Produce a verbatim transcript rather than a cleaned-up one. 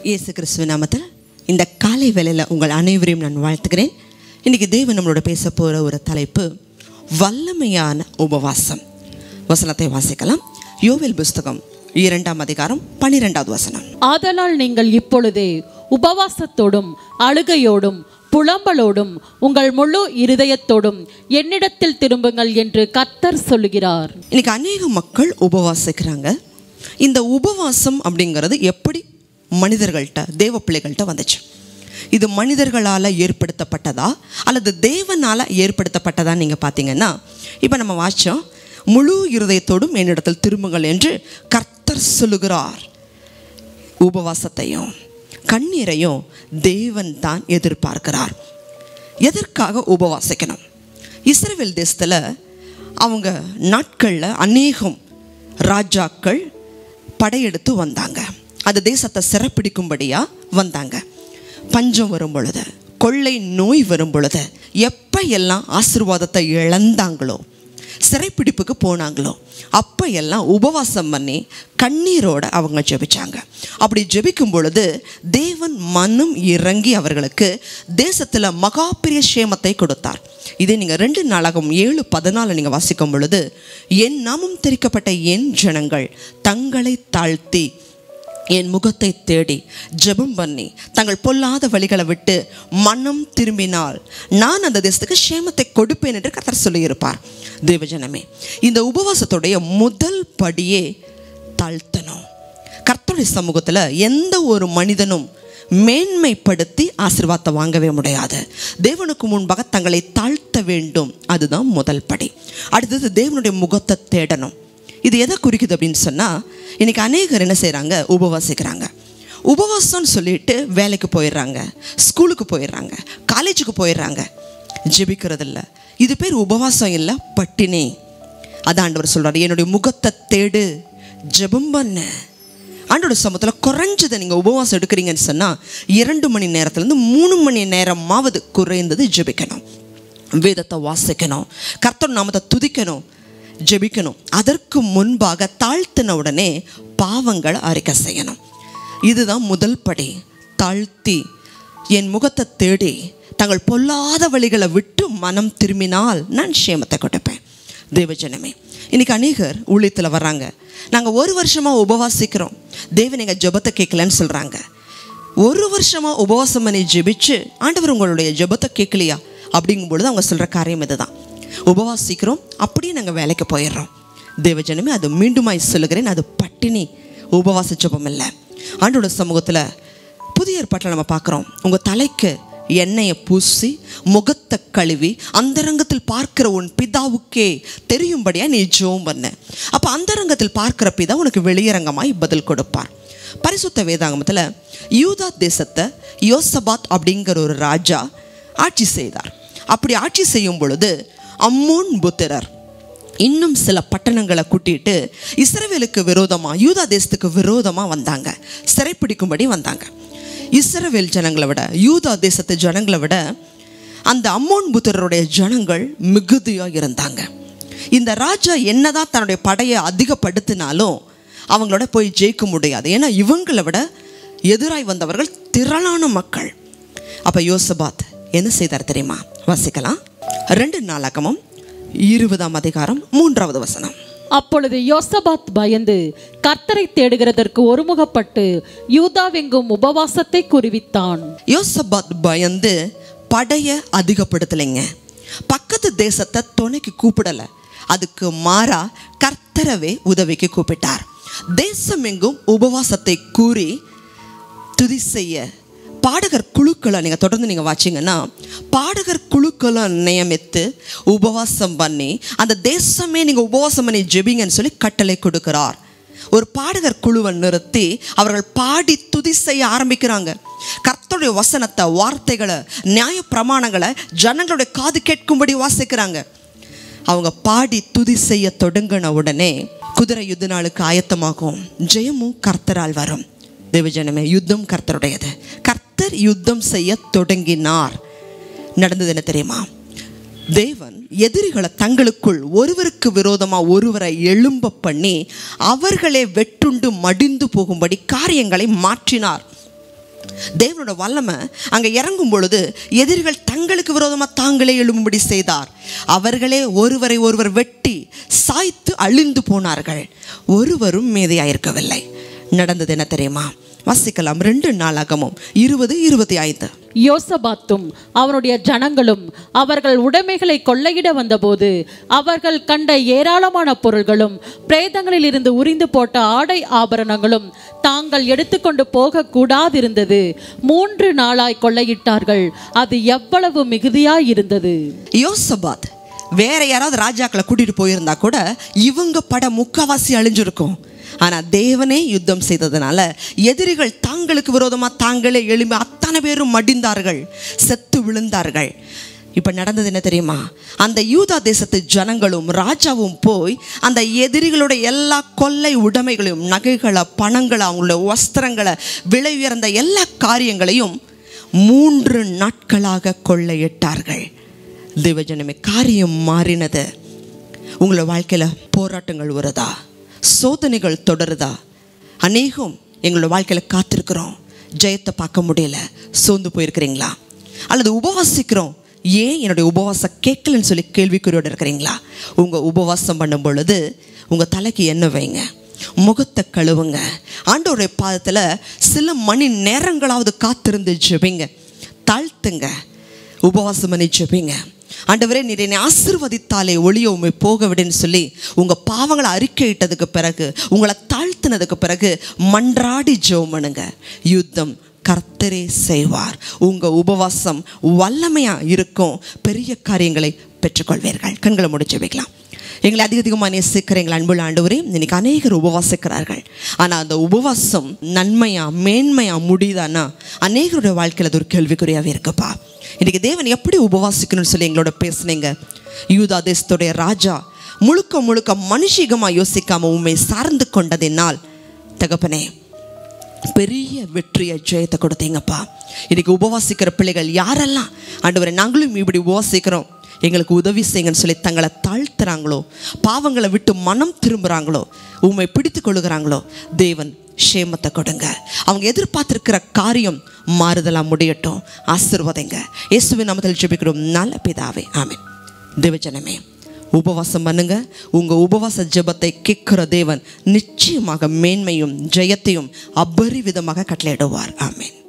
இயேசு கிறிஸ்துவின் நாமத்தில் இந்த காலை வேளையில் உங்கள் அனைவரையும் நான் வாழ்த்துக்கிறேன். இன்றைக்கி தேவன் நம்மளோட பேச போகிற ஒரு தலைப்பு வல்லமையான உபவாசம். வசனத்தை வாசிக்கலாம். யோவேல் புஸ்தகம் இரண்டாம் அதிகாரம் பனிரெண்டாவது வசனம். ஆதலால் நீங்கள் இப்பொழுதே உபவாசத்தோடும் அழுகையோடும் புலம்பலோடும் உங்கள் முழு இருதயத்தோடும் என்னிடத்தில் திரும்புங்கள் என்று கர்த்தர் சொல்லுகிறார். இன்னைக்கு அநேக மக்கள் உபவாசிக்கிறாங்க. இந்த உபவாசம் அப்படிங்கிறது எப்படி மனிதர்கள்ட்ட தேவ பிள்ளைகள்கிட்ட வந்துச்சு? இது மனிதர்களால் ஏற்படுத்தப்பட்டதா அல்லது தேவனால் ஏற்படுத்தப்பட்டதா? நீங்கள் பார்த்தீங்கன்னா இப்போ நம்ம வாச்சோம், முழு இருதயத்தோடும் என்னிடத்தில் திரும்புங்கள் என்று கர்த்தர் சொல்லுகிறார். உபவாசத்தையும் கண்ணீரையும் தேவன் தான் எதிர்பார்க்கிறார். எதற்காக உபவாசிக்கணும்? இஸ்ரவேல் தேசத்தில் அவங்க நாட்களில் அநேகம் ராஜாக்கள் படையெடுத்து வந்தாங்க. அந்த தேசத்தை சிறப்பிடிக்கும்படியாக வந்தாங்க. பஞ்சம் வரும் பொழுது, கொள்ளை நோய் வரும் பொழுது, எப்போ எல்லாம் ஆசீர்வாதத்தை இழந்தாங்களோ, சிறைப்பிடிப்புக்கு போனாங்களோ, அப்போ எல்லாம் உபவாசம் பண்ணி கண்ணீரோட அவங்க ஜெபிச்சாங்க. அப்படி ஜெபிக்கும் பொழுது தேவன் மனம் இறங்கி அவர்களுக்கு தேசத்தில் மகா பெரிய சேமத்தை கொடுத்தார். இதே நீங்கள் ரெண்டு நாளாகும் ஏழு பதினாலு நீங்கள் வாசிக்கும் பொழுது, என் நாமம் தெரிக்கப்பட்ட என் ஜனங்கள் தங்களை தாழ்த்தி என் முகத்தை தேடி ஜெபம் பண்ணி தங்கள் பொல்லாத வழிகளை விட்டு மனம் திரும்பினால் நான் அந்த தேசத்துக்கு சேமத்தை கொடுப்பேன் என்று கர்த்தர் சொல்லியிருப்பார். தேவஜனமே, இந்த உபவாசத்துடைய முதல் படியே தாழ்த்தணும். கர்த்தருடைய சமூகத்தில் எந்த ஒரு மனிதனும் மேன்மைப்படுத்தி ஆசீர்வாதத்தை வாங்கவே முடியாது. தேவனுக்கு முன்பாக தங்களை தாழ்த்த வேண்டும். அதுதான் முதல் படி. அடுத்தது தேவனுடைய முகத்தை தேடணும். இது எதை குறிக்குது அப்படின்னு சொன்னால், இன்றைக்கி அநேகர் என்ன செய்கிறாங்க? உபவாசிக்கிறாங்க. உபவாசம்னு சொல்லிட்டு வேலைக்கு போயிடுறாங்க, ஸ்கூலுக்கு போயிடுறாங்க, காலேஜுக்கு போயிடுறாங்க, ஜெபிக்கிறதில்ல. இது பேர் உபவாசம் இல்லை, பட்டினி. அதான் ஆண்டவர் சொல்கிறார், என்னுடைய முகத்தை தேடு, ஜெபம் பண்ண. ஆண்டோட சமூகத்தில் குறைஞ்சதை நீங்கள் உபவாசம் எடுக்கிறீங்கன்னு சொன்னால் இரண்டு மணி நேரத்துலேருந்து மூணு மணி நேரமாவது குறைந்தது ஜெபிக்கணும். வேதத்தை வாசிக்கணும், கர்த்தர் நாமத்தை துதிக்கணும், ஜெபிக்கணும். அதற்கு முன்பாக தாழ்த்தின உடனே பாவங்களை அறிக்கை செய்யணும். இதுதான் முதல் படி. தாழ்த்தி என் முகத்தை தேடி தங்கள் பொல்லாத வழிகளை விட்டு மனம் திரும்பினால் நான் சேமத்தை கொடுப்பேன். தேவஜனமே, இன்னைக்கு அநேகர் ஊழியத்தில் வர்றாங்க. நாங்கள் ஒரு வருஷமாக உபவாசிக்கிறோம், தேவன் எங்கள் ஜெபத்தை கேட்கலன்னு சொல்கிறாங்க. ஒரு வருஷமாக உபவாசம் பண்ணி ஜெபிச்சு ஆண்டவர் உங்களுடைய ஜெபத்தை கேட்கலையா அப்படிங்கும் பொழுது அவங்க சொல்கிற காரியம் இதுதான், உபவாசிக்கிறோம் அப்படியே நாங்கள் வேலைக்கு போயிடுறோம். தேவஜனமே, அது மீண்டுமாய் சொல்லுகிறேன், அது பட்டினி, உபவாச ஜெபம் இல்லை. ஆண்டோட சமூகத்தில் புதிய ஏற்பாட்டில் நம்ம பார்க்குறோம், உங்கள் தலைக்கு எண்ணெயை பூசி முகத்தை கழுவி அந்தரங்கத்தில் பார்க்கிற உன் பிதாவுக்கே தெரியும்படியாக நீ ஜெபம் பண்ண. அப்போ அந்தரங்கத்தில் பார்க்கிற பிதா உனக்கு வெளியரங்கமாய் பதில் கொடுப்பார். பரிசுத்த வேதாகமத்தில் யூதா தேசத்தை யோசபாத் அப்படிங்கிற ஒரு ராஜா ஆட்சி செய்தார். அப்படி ஆட்சி செய்யும் பொழுது அம்மோன் புத்திரர் இன்னும் சில பட்டணங்களை கூட்டிட்டு இஸ்ரவேலுக்கு விரோதமாக, யூதா தேசத்துக்கு விரோதமாக வந்தாங்க, சிறைப்பிடிக்கும்படி வந்தாங்க. இஸ்ரவேல் ஜனங்களை விட, யூதா தேசத்து ஜனங்களை விட அந்த அம்மோன் புத்திரருடைய ஜனங்கள் மிகுதியாக இருந்தாங்க. இந்த ராஜா என்னதான் தன்னுடைய படையை அதிகப்படுத்தினாலும் அவங்களோட போய் ஜெயிக்க முடியாது. ஏன்னா இவங்களை விட எதிராய் வந்தவர்கள் திரளான மக்கள். அப்போ யோசபாத் என்ன செய்தார் தெரியுமா? வாசிக்கலாம். ரெண்டு நாளாகமும் இருபதாம் அதிகாரம் மூன்றாவது வசனம். அப்பொழுது யோசபாத் பயந்து கர்த்தரை தேடுகிறதற்கு ஒருமுகப்பட்டு யூதாவெங்கும் உபவாசத்தை குறிவித்தான். யோசபாத் பயந்து படைய அதிகப்படுத்தலைங்க, பக்கத்து தேசத்தை துணைக்கு கூப்பிடல, அதுக்கு மாறா கர்த்தரவே உதவிக்கு கூப்பிட்டார். தேசம் எங்கும் உபவாசத்தை கூறி துதி செய்ய பாடகர் குழுக்களை நீங்கள் தொடர்ந்து நீங்கள் வாச்சிங்கன்னா, பாடகர் குழுக்களை நியமித்து உபவாசம் பண்ணி அந்த தேசமே நீங்கள் உபவாசம் பண்ணி ஜெபிங்கன்னு சொல்லி கட்டளை கொடுக்கிறார். ஒரு பாடகர் குழுவை நிறுத்தி அவர்கள் பாடி துதி செய்ய ஆரம்பிக்கிறாங்க. கர்த்தருடைய வசனத்தை, வார்த்தைகளை, நியாய பிரமாணங்களை ஜனங்களுடைய காது கேட்கும்படி வாசிக்கிறாங்க. அவங்க பாடி துதி செய்ய தொடங்கின உடனே குதிரை யுத்த நாளுக்கு ஆயத்தமாகும், ஜெயமும் கர்த்தரால் வரும். தேவஜனமே, யுத்தம் கர்த்தருடையது. கர்த்தர் யுத்தம் செய்ய தொடங்கினார். நடந்தது என்ன தெரியுமா? தேவன் எதிரிகளை தங்களுக்குள் ஒருவருக்கு விரோதமாக ஒருவரை எழும்ப பண்ணி அவர்களே வெட்டுண்டு மடிந்து போகும்படி காரியங்களை மாற்றினார். தேவனோட வல்லமை அங்கே இறங்கும் பொழுது எதிரிகள் தங்களுக்கு விரோதமாக தாங்களே எழும்படி செய்தார். அவர்களே ஒருவரை ஒருவர் வெட்டி சாய்த்து அழிந்து போனார்கள், ஒருவரும் மீதியாயிருக்கவில்லை. நடந்தது என்ன தெரியுமா? வாசிக்கலாம். ரெண்டு நாளாகமும் இருபது இருபத்தி ஐந்து. யோசபாத்தும் அவனுடைய ஜனங்களும் அவர்கள் உடைமைகளை கொள்ளையிட வந்தபோது அவர்கள் கண்ட ஏராளமான பொருள்களும் பிரேதங்களில் இருந்து உரிந்து போட்ட ஆடை ஆபரணங்களும் தாங்கள் எடுத்துக்கொண்டு போக கூடாதிருந்தது. மூன்று நாளாய் கொள்ளையிட்டார்கள், அது எவ்வளவு மிகுதியாய் இருந்தது. யோசபாத் வேற யாராவது ராஜாக்களை கூட்டிட்டு போயிருந்தா கூட இவங்க பட முக்காவாசி அழிஞ்சிருக்கும். ஆனால் தேவனே யுத்தம் செய்ததுனால எதிரிகள் தாங்களுக்கு விரோதமாக தாங்களே எழும்பி அத்தனை பேரும் மடிந்தார்கள், செத்து விழுந்தார்கள். இப்போ நடந்தது என்ன தெரியுமா? அந்த யூதா தேசத்து ஜனங்களும் ராஜாவும் போய் அந்த எதிரிகளோட எல்லா கொள்ளை உடைமைகளையும், நகைகளை, பணங்களை, அவங்களோட வஸ்திரங்களை, விலை உயர்ந்த எல்லா காரியங்களையும் மூன்று நாட்களாக கொள்ளையிட்டார்கள். தேவஜனமே, காரியம் மாறினது. உங்களோட வாழ்க்கையில் போராட்டங்கள் வருதா? சோதனைகள் தொடருதா? அநேகம் எங்களோட வாழ்க்கையில் காத்திருக்கிறோம், ஜெயத்தை பார்க்க முடியல, சோர்ந்து போயிருக்கிறீங்களா? அல்லது உபவாசிக்கிறோம், ஏன் என்னுடைய உபவாசம் கேட்கலன்னு சொல்லி கேள்விக்குறியோடு இருக்கிறீங்களா? உங்கள் உபவாசம் பண்ணும் பொழுது உங்கள் தலைக்கு எண்ணெய் வைங்க, முகத்தை கழுவுங்க, ஆண்டவருடைய பாதத்தில் சில மணி நேரங்களாவது காத்திருந்து ஜெபிங்க, தாழ்த்துங்க, உபவாசம் பண்ணி ஜெபிங்க. ஆண்டவரே, நீர் என்னை ஆசீர்வதித்தாலே ஒளிய உண்மை போக விடுன்னு சொல்லி உங்கள் பாவங்களை அறிக்கையிட்டதுக்கு பிறகு, உங்களை தாழ்த்தினதுக்கு பிறகு மன்றாடி ஜெபம் பண்ணுங்க. யுத்தம் கர்த்தரே செய்வார். உங்கள் உபவாசம் வல்லமையாக இருக்கும், பெரிய காரியங்களை பெற்றுக்கொள்வீர்கள். கண்களை முடிச்சு வைக்கலாம். எங்களை அதிக அதிகமாக நேசிக்கிற எங்கள் அன்புள்ள ஆண்டவரே, இன்னைக்கு அநேகர் உபவாசிக்கிறார்கள். ஆனால் அந்த உபவாசம் நன்மையா மேன்மையா முடியுதானா? அநேகருடைய வாழ்க்கையில் அது ஒரு கேள்விக்குறியாகவே இருக்குப்பா. இன்றைக்கி தேவன் எப்படி உபவாசிக்கணும்னு சொல்லி எங்களோட பேசுனீங்க. யூதா தேசத்துடைய ராஜா முழுக்க முழுக்க மனுஷிகமாக யோசிக்காமல் உண்மை சார்ந்து கொண்டதினால் தகப்பனே பெரிய வெற்றியை, ஜெயத்தை கொடுத்தீங்கப்பா. இன்றைக்கி உபவாசிக்கிற பிள்ளைகள் யாரெல்லாம் ஆண்டவரே நாங்களும் இப்படி உபவாசிக்கிறோம், எங்களுக்கு உதவி செய்யுங்கன்னு சொல்லி தங்களை தாழ்த்துறாங்களோ, பாவங்களை விட்டு மனம் திரும்புகிறாங்களோ, உண்மை பிடித்து கொள்ளுகிறாங்களோ, தேவன் ஷேமத்தை கொடுங்க. அவங்க எதிர்பார்த்திருக்கிற காரியம் மாறுதலாக முடியட்டும். ஆசீர்வதிங்க. இயேசுவின் நாமத்தில் ஜெபிக்கிறோம் நல்ல பிதாவே, ஆமென். தேவஜனமே, உபவாசம் பண்ணுங்க. உங்கள் உபவாச ஜெபத்தை கேட்கிற தேவன் நிச்சயமாக மேன்மையும் ஜெயத்தையும் அபரிவிதமாக கட்டளையிடுவார். ஆமென்.